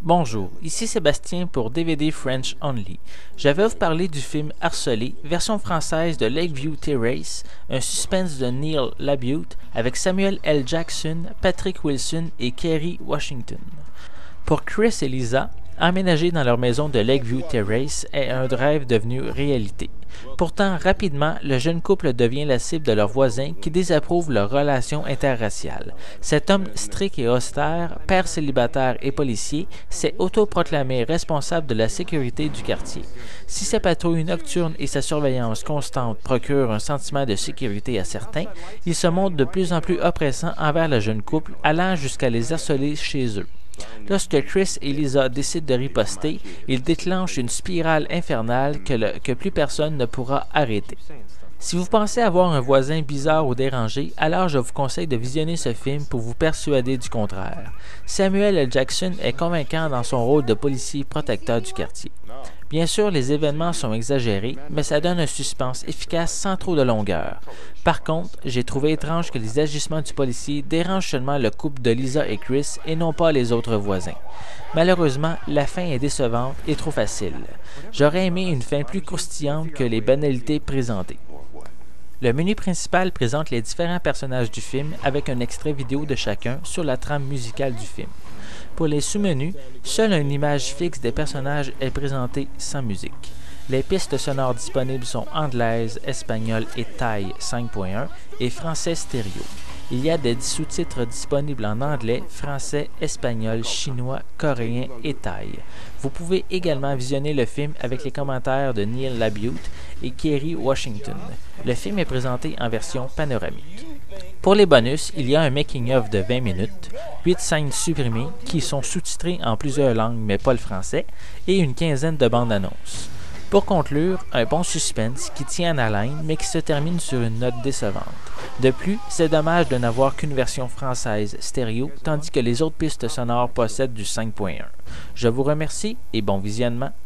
Bonjour, ici Sébastien pour DVD French Only. Je vais vous parler du film Harcelé, version française de Lakeview Terrace, un suspense de Neil LaBute avec Samuel L. Jackson, Patrick Wilson et Kerry Washington. Pour Chris et Lisa, emménager dans leur maison de Lakeview Terrace est un rêve devenu réalité. Pourtant, rapidement, le jeune couple devient la cible de leurs voisins qui désapprouvent leur relation interraciale. Cet homme strict et austère, père célibataire et policier, s'est autoproclamé responsable de la sécurité du quartier. Si sa patrouille nocturne et sa surveillance constante procurent un sentiment de sécurité à certains, il se montre de plus en plus oppressant envers le jeune couple, allant jusqu'à les harceler chez eux. Lorsque Chris et Lisa décident de riposter, ils déclenchent une spirale infernale que plus personne ne pourra arrêter. Si vous pensez avoir un voisin bizarre ou dérangé, alors je vous conseille de visionner ce film pour vous persuader du contraire. Samuel L. Jackson est convaincant dans son rôle de policier protecteur du quartier. Bien sûr, les événements sont exagérés, mais ça donne un suspense efficace sans trop de longueur. Par contre, j'ai trouvé étrange que les agissements du policier dérangent seulement le couple de Lisa et Chris et non pas les autres voisins. Malheureusement, la fin est décevante et trop facile. J'aurais aimé une fin plus croustillante que les banalités présentées. Le menu principal présente les différents personnages du film avec un extrait vidéo de chacun sur la trame musicale du film. Pour les sous-menus, seule une image fixe des personnages est présentée sans musique. Les pistes sonores disponibles sont anglaise, espagnole et thaï 5.1 et français stéréo. Il y a des sous-titres disponibles en anglais, français, espagnol, chinois, coréen et thaï. Vous pouvez également visionner le film avec les commentaires de Neil LaBute et Kerry Washington. Le film est présenté en version panoramique. Pour les bonus, il y a un making-of de 20 minutes, 8 scènes supprimées qui sont sous-titrées en plusieurs langues mais pas le français, et une quinzaine de bandes annonces. Pour conclure, un bon suspense qui tient en haleine mais qui se termine sur une note décevante. De plus, c'est dommage de n'avoir qu'une version française stéréo, tandis que les autres pistes sonores possèdent du 5.1. Je vous remercie et bon visionnement.